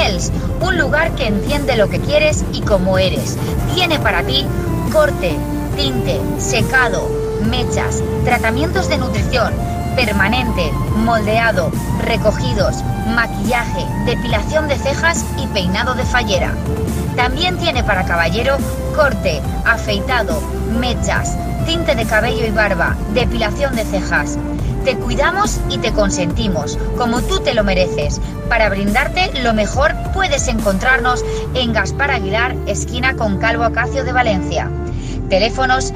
Spells, un lugar que enciende lo que quieres y como eres. Tiene para ti corte, tinte, secado, mechas, tratamientos de nutrición, permanente, moldeado, recogidos, maquillaje, depilación de cejas y peinado de fallera. También tiene para caballero corte, afeitado, mechas, tinte de cabello y barba, depilación de cejas. Te cuidamos y te consentimos, como tú te lo mereces. Para brindarte lo mejor puedes encontrarnos en Gaspar Aguilar, esquina con Calvo Acacio de Valencia. Teléfonos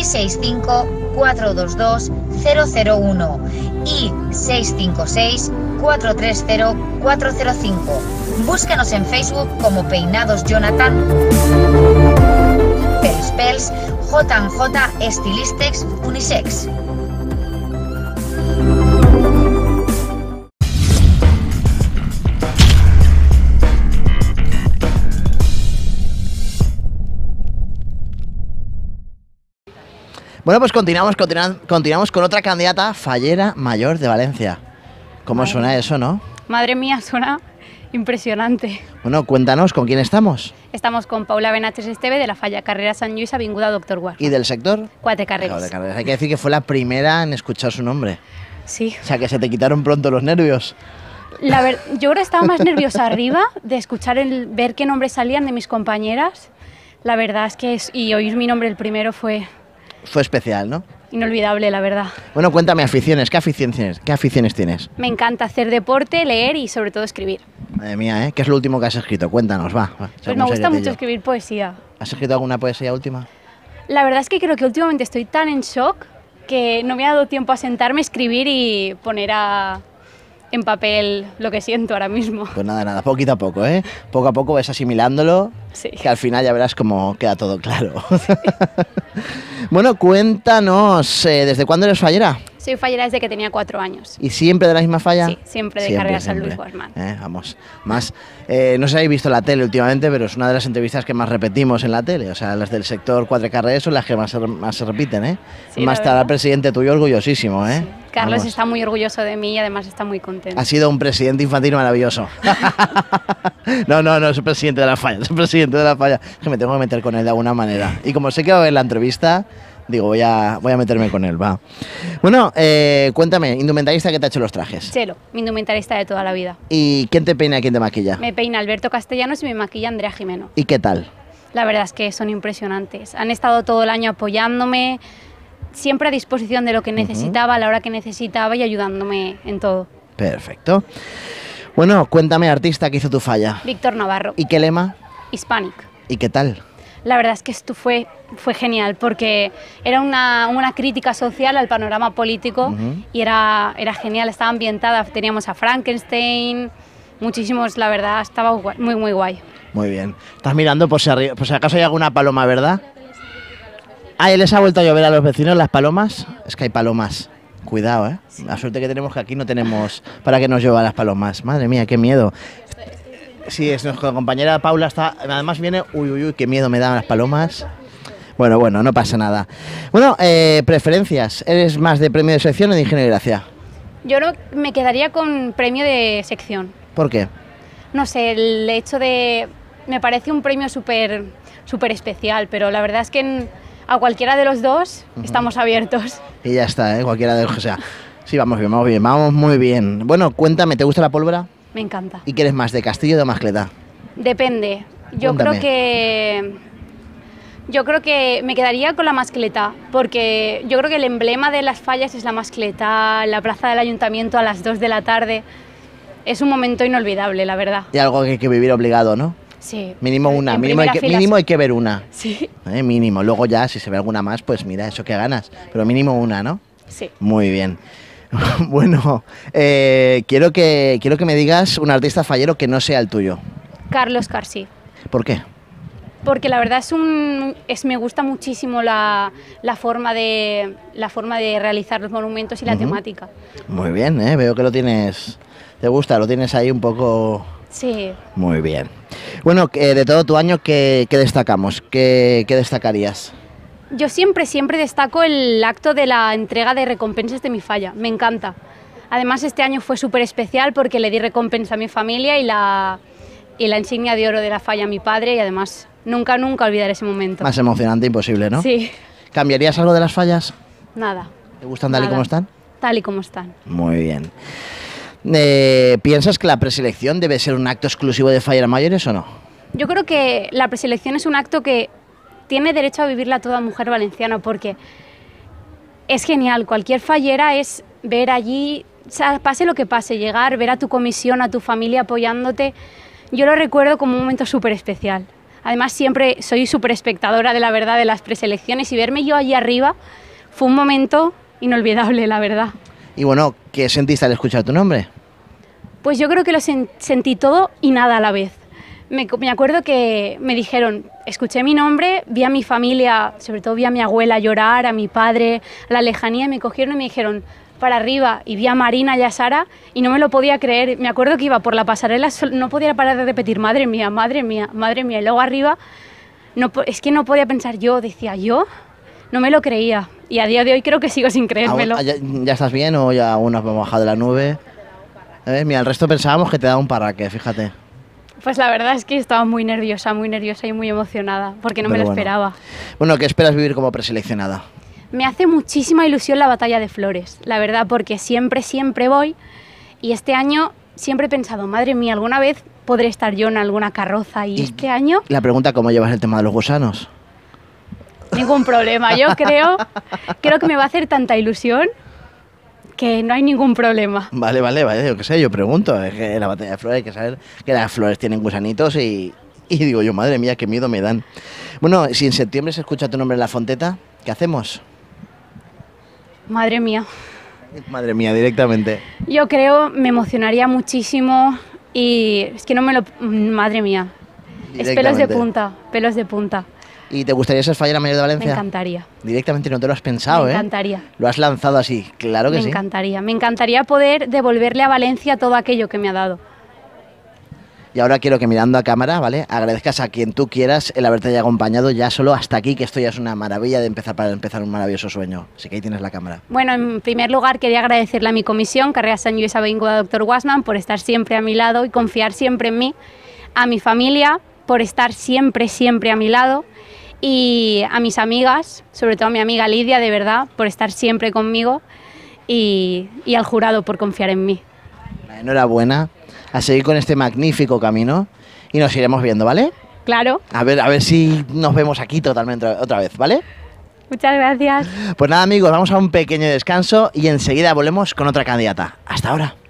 665-422-001 y 656-430-405. Búscanos en Facebook como Peinados Jonathan, Pels, J&J Stylistex Unisex. Bueno, pues continuamos con otra candidata fallera mayor de Valencia. ¿Cómo suena eso, no? Madre mía, suena impresionante. Bueno, cuéntanos, ¿con quién estamos? Estamos con Paula Benaches Esteve de la Falla Carrera Sant Lluís, avinguda Doctor Guard. ¿Y del sector? Quatre Carreras. Hay que decir que fue la primera en escuchar su nombre. Sí. O sea, que se te quitaron pronto los nervios. Yo ahora estaba más nerviosa arriba de escuchar ver qué nombres salían de mis compañeras. La verdad es que y oír mi nombre el primero fue especial, ¿no? Inolvidable, la verdad. Bueno, cuéntame aficiones. ¿Qué aficiones tienes? Me encanta hacer deporte, leer y sobre todo escribir. Madre mía, ¿eh? ¿Qué es lo último que has escrito? Cuéntanos, va. Pues me gusta mucho escribir poesía. ¿Has escrito alguna poesía última? La verdad es que creo que últimamente estoy tan en shock que no me ha dado tiempo a sentarme, escribir y poner en papel lo que siento ahora mismo. Pues nada, poquito a poco, ¿eh? Poco a poco vas asimilándolo, sí. Que al final ya verás cómo queda todo claro. Sí. Bueno, cuéntanos, ¿desde cuándo eres fallera? Soy fallera desde que tenía 4 años. ¿Y siempre de la misma falla? Sí, siempre de Carrera Sant Lluís Guarsman. Vamos, más. No sé si habéis visto la tele últimamente, pero es una de las entrevistas que más repetimos en la tele. O sea, las del sector Quatre Carreras son las que más se repiten, ¿eh? Sí, más estará el presidente tuyo orgullosísimo, ¿eh? Sí. Carlos está muy orgulloso de mí y además está muy contento. Ha sido un presidente infantil maravilloso. No, es el presidente de la falla, es el presidente de la falla. Es que me tengo que meter con él de alguna manera. Y como sé que va a ver la entrevista, digo, voy a meterme con él, va. Bueno, cuéntame, indumentarista, ¿qué te ha hecho los trajes? Chelo, mi indumentarista de toda la vida. ¿Y quién te peina y quién te maquilla? Me peina Alberto Castellanos y me maquilla Andrea Jimeno. ¿Y qué tal? La verdad es que son impresionantes. Han estado todo el año apoyándome, siempre a disposición de lo que necesitaba, a la hora que necesitaba y ayudándome en todo. Perfecto. Bueno, cuéntame, artista, ¿qué hizo tu falla? Víctor Navarro. ¿Y qué lema? Hispanic. ¿Y qué tal? La verdad es que esto fue genial porque era una crítica social al panorama político y era genial, estaba ambientada, teníamos a Frankenstein, muchísimos, la verdad, estaba muy, muy guay. Muy bien. Estás mirando por si acaso hay alguna paloma, ¿verdad? Ah, ¿les ha vuelto a llover a los vecinos las palomas? Es que hay palomas. Cuidado, ¿eh? Sí. La suerte que tenemos que aquí no tenemos para que nos llueva las palomas. Madre mía, qué miedo. Sí, es nuestra compañera Paula está... Además viene... Uy, qué miedo me dan las palomas. Bueno, no pasa nada. Bueno, preferencias. ¿Eres más de premio de sección o de Ingenio y Gracia? Yo me quedaría con premio de sección. ¿Por qué? No sé, el hecho de... Me parece un premio súper especial, pero la verdad es que a cualquiera de los dos estamos abiertos. Y ya está, ¿eh? Cualquiera de los... O sea, sí, vamos muy bien. Bueno, cuéntame, ¿te gusta la pólvora? Me encanta. ¿Y qué eres más, de Castillo o de Mascleta? Depende. Yo creo que me quedaría con la Mascleta, porque yo creo que el emblema de las fallas es la Mascleta, la plaza del ayuntamiento a las 2 de la tarde. Es un momento inolvidable, la verdad. Y algo que hay que vivir obligado, ¿no? Sí. Mínimo una, mínimo hay que ver una. Sí. Mínimo. Luego ya, si se ve alguna más, pues mira, eso que ganas. Pero mínimo una, ¿no? Sí. Muy bien. Bueno, quiero que me digas un artista fallero que no sea el tuyo. Carlos Carsí. ¿Por qué? Porque la verdad me gusta muchísimo la forma de realizar los monumentos y la temática. Muy bien, veo que lo tienes, te gusta, lo tienes ahí un poco... Sí. Muy bien. Bueno, de todo tu año, ¿qué destacamos? ¿Qué destacarías? Yo siempre destaco el acto de la entrega de recompensas de mi falla, me encanta. Además este año fue súper especial porque le di recompensa a mi familia y la insignia de oro de la falla a mi padre y además nunca olvidaré ese momento. Más emocionante imposible, ¿no? Sí, ¿Cambiarías algo de las fallas? nada. ¿Te gustan tal y Nada. como están? Tal y como están. Muy bien. ¿Piensas que la preselección debe ser un acto exclusivo de falleras mayores o no? Yo creo que la preselección es un acto que tiene derecho a vivirla toda mujer valenciana porque es genial. Cualquier fallera es ver allí, o sea, pase lo que pase, llegar, ver a tu comisión, a tu familia apoyándote. Yo lo recuerdo como un momento súper especial. Además, siempre soy súper espectadora de la verdad de las preselecciones y verme yo allí arriba fue un momento inolvidable, la verdad. Y bueno, ¿qué sentiste al escuchar tu nombre? Pues yo creo que lo sentí todo y nada a la vez. Me acuerdo que me dijeron, escuché mi nombre, vi a mi familia, sobre todo vi a mi abuela llorar, a mi padre, a la lejanía, y me cogieron y me dijeron, para arriba, y vi a Marina y a Sara y no me lo podía creer. Me acuerdo que iba por la pasarela, no podía parar de repetir, madre mía, madre mía, madre mía. Y luego arriba, es que no podía pensar yo, decía yo, no me lo creía. Y a día de hoy creo que sigo sin creérmelo. ¿Ya estás bien o ya aún nos hemos bajado de la nube? Mira, el resto pensábamos que te daba un parraque, fíjate. Pues la verdad es que estaba muy nerviosa y muy emocionada, porque no me lo esperaba. Bueno, ¿qué esperas vivir como preseleccionada? Me hace muchísima ilusión la batalla de Flores, la verdad, porque siempre voy y este año siempre he pensado, madre mía, alguna vez podré estar yo en alguna carroza y este año... La pregunta, ¿cómo llevas el tema de los gusanos? Ningún problema, yo creo que me va a hacer tanta ilusión que no hay ningún problema. Vale, yo qué sé, yo pregunto, es que en la batalla de Flores hay que saber que las flores tienen gusanitos y digo yo, madre mía, qué miedo me dan. Bueno, si en septiembre se escucha tu nombre en la fonteta, ¿qué hacemos? Madre mía. Madre mía, directamente. Yo creo, me emocionaría muchísimo y es que no me lo... Madre mía. Es pelos de punta. ¿Y te gustaría ser fallera mayor de Valencia? Me encantaría. Directamente, no te lo has pensado, Me encantaría. Lo has lanzado así, claro que sí. Me encantaría poder devolverle a Valencia todo aquello que me ha dado. Y ahora quiero que mirando a cámara, ¿vale? Agradezcas a quien tú quieras el haberte ya acompañado ya solo hasta aquí, que esto ya es una maravilla para empezar un maravilloso sueño. Así que ahí tienes la cámara. Bueno, en primer lugar quería agradecerle a mi comisión, Carrera Sant Lluís Avinguda Dr. Guasman, por estar siempre a mi lado y confiar siempre en mí. A mi familia, por estar siempre a mi lado. Y a mis amigas, sobre todo a mi amiga Lidia, de verdad, por estar siempre conmigo. Y al jurado por confiar en mí. Enhorabuena. A seguir con este magnífico camino y nos iremos viendo, ¿vale? Claro. A ver si nos vemos aquí totalmente otra vez, ¿vale? Muchas gracias. Pues nada, amigos, vamos a un pequeño descanso y enseguida volvemos con otra candidata. Hasta ahora.